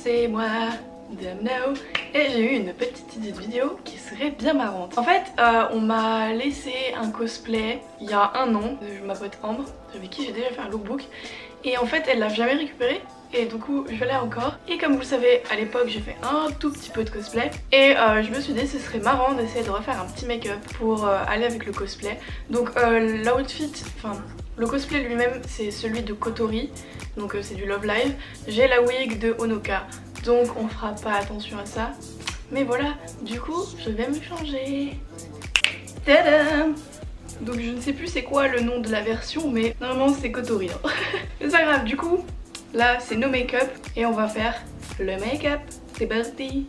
c'est moi, Damno, et j'ai eu une petite idée de vidéo qui serait bien marrante. En fait, on m'a laissé un cosplay il y a un an de ma pote Ambre, avec qui j'ai déjà fait un lookbook, et en fait elle l'a jamais récupéré. Et du coup je l'ai encore. Et comme vous le savez, à l'époque j'ai fait un tout petit peu de cosplay. Et je me suis dit ce serait marrant d'essayer de refaire un petit make-up pour aller avec le cosplay. Donc l'outfit, enfin le cosplay lui-même c'est celui de Kotori. Donc c'est du Love Live. J'ai la wig de Honoka. Donc on fera pas attention à ça. Mais voilà, du coup je vais me changer. Tadam! Donc je ne sais plus c'est quoi le nom de la version, mais normalement c'est Kotori. Hein. Mais c'est pas grave, du coup là c'est no make-up et on va faire le make-up. C'est parti.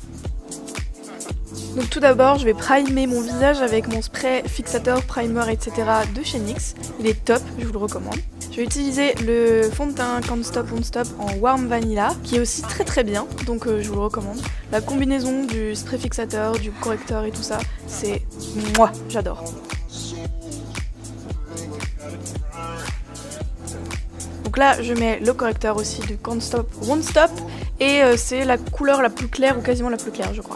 Donc tout d'abord je vais primer mon visage avec mon spray fixateur, primer etc de chez NYX. Il est top, je vous le recommande. Je vais utiliser le fond de teint Can't Stop Won't Stop en Warm Vanilla qui est aussi très bien, donc je vous le recommande. La combinaison du spray fixateur, du correcteur et tout ça, c'est moi, j'adore. Donc là je mets le correcteur aussi de Can't Stop Won't Stop et c'est la couleur la plus claire ou quasiment la plus claire je crois.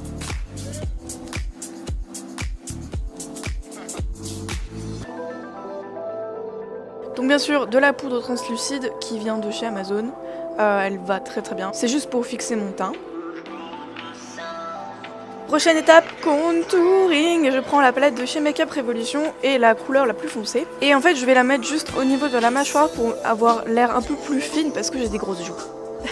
Donc bien sûr de la poudre translucide qui vient de chez Amazon, elle va très bien, c'est juste pour fixer mon teint. Prochaine étape, contouring. Je prends la palette de chez Makeup Revolution et la couleur la plus foncée. Et en fait je vais la mettre juste au niveau de la mâchoire pour avoir l'air un peu plus fine parce que j'ai des grosses joues.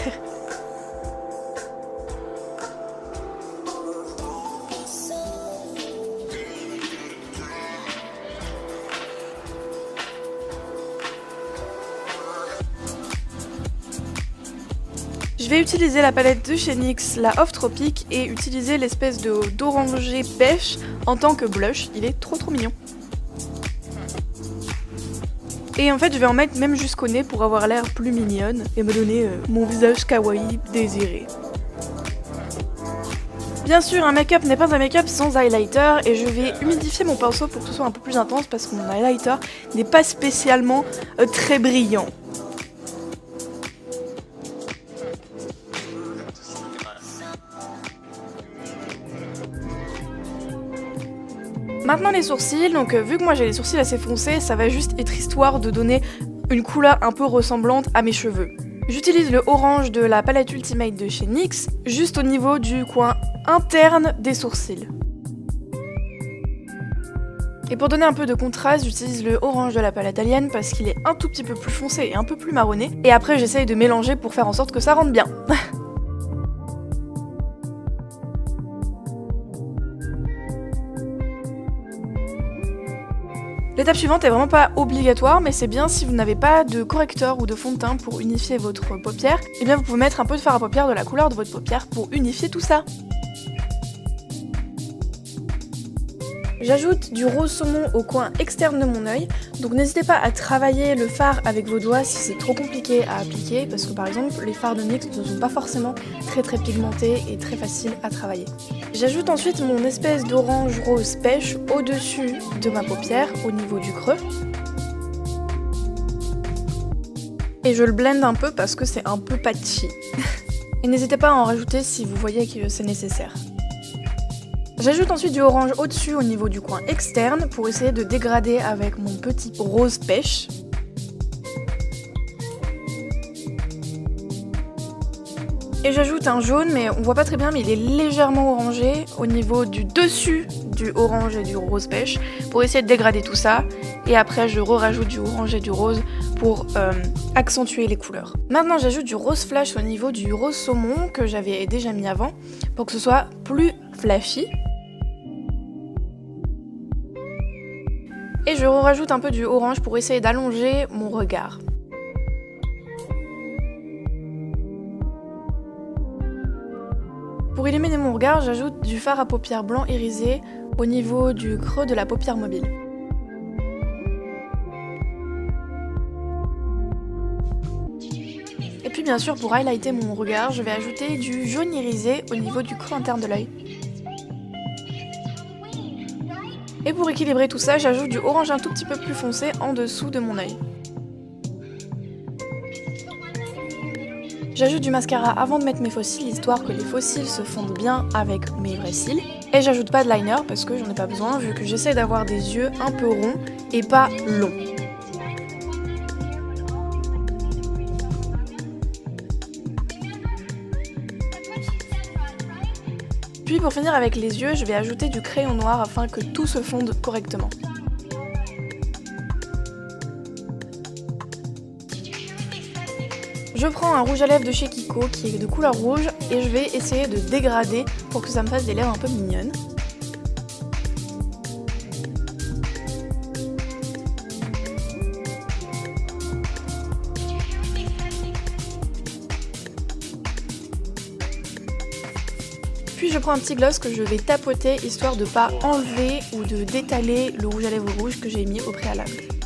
Je vais utiliser la palette de chez NYX, la Off Tropic, et utiliser l'espèce d'orangé pêche en tant que blush. Il est trop mignon. Et en fait je vais en mettre même jusqu'au nez pour avoir l'air plus mignonne et me donner mon visage kawaii désiré. Bien sûr un make-up n'est pas un make-up sans highlighter et je vais humidifier mon pinceau pour que ce soit un peu plus intense parce que mon highlighter n'est pas spécialement très brillant. Maintenant les sourcils, donc vu que moi j'ai les sourcils assez foncés, ça va juste être histoire de donner une couleur un peu ressemblante à mes cheveux. J'utilise le orange de la palette Ultimate de chez NYX, juste au niveau du coin interne des sourcils. Et pour donner un peu de contraste, j'utilise le orange de la palette Alien parce qu'il est un tout petit peu plus foncé et un peu plus marronné. Et après j'essaye de mélanger pour faire en sorte que ça rentre bien. L'étape suivante est vraiment pas obligatoire, mais c'est bien si vous n'avez pas de correcteur ou de fond de teint pour unifier votre paupière, et bien vous pouvez mettre un peu de fard à paupières de la couleur de votre paupière pour unifier tout ça. J'ajoute du rose saumon au coin externe de mon œil, donc n'hésitez pas à travailler le fard avec vos doigts si c'est trop compliqué à appliquer, parce que par exemple les fards de NYX ne sont pas forcément très pigmentés et très faciles à travailler. J'ajoute ensuite mon espèce d'orange rose pêche au-dessus de ma paupière, au niveau du creux. Et je le blende un peu parce que c'est un peu patchy. Et n'hésitez pas à en rajouter si vous voyez que c'est nécessaire. J'ajoute ensuite du orange au-dessus au niveau du coin externe pour essayer de dégrader avec mon petit rose pêche. Et j'ajoute un jaune, mais on voit pas très bien, mais il est légèrement orangé au niveau du dessus du orange et du rose pêche pour essayer de dégrader tout ça. Et après je rajoute du orange et du rose pour accentuer les couleurs. Maintenant j'ajoute du rose flash au niveau du rose saumon que j'avais déjà mis avant pour que ce soit plus flashy. Et je rajoute un peu du orange pour essayer d'allonger mon regard. Pour illuminer mon regard, j'ajoute du fard à paupières blanc irisé au niveau du creux de la paupière mobile. Et puis bien sûr, pour highlighter mon regard, je vais ajouter du jaune irisé au niveau du creux interne de l'œil. Et pour équilibrer tout ça, j'ajoute du orange un tout petit peu plus foncé en dessous de mon œil. J'ajoute du mascara avant de mettre mes faux cils, histoire que les faux cils se fondent bien avec mes vrais cils. Et j'ajoute pas de liner parce que j'en ai pas besoin vu que j'essaie d'avoir des yeux un peu ronds et pas longs. Puis pour finir avec les yeux, je vais ajouter du crayon noir afin que tout se fonde correctement. Je prends un rouge à lèvres de chez Kiko qui est de couleur rouge et je vais essayer de dégrader pour que ça me fasse des lèvres un peu mignonnes. Puis je prends un petit gloss que je vais tapoter histoire de pas enlever ou de d'étaler le rouge à lèvres rouge que j'ai mis au préalable.